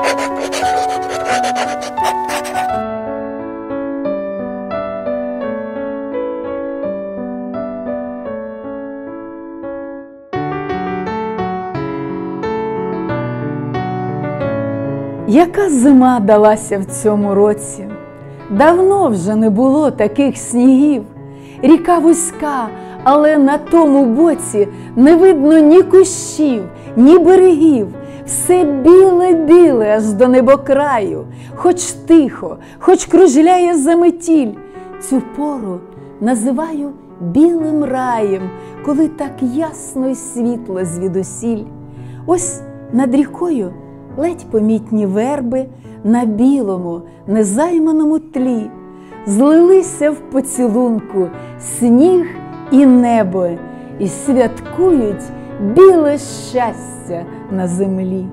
Яка зима далася в цьому році? Давно вже не було таких снігів. Ріка вузька, але на тому боці не видно ні кущів, ні берегів. Все біле-біле аж до небокраю, хоч тихо, хоч кружляє заметіль. Цю пору називаю білим раєм, коли так ясно й світло звідусіль. Ось над рікою ледь помітні верби на білому, незайманому тлі. Злилися в поцілунку сніг і небо і святкують біле щастя на землі.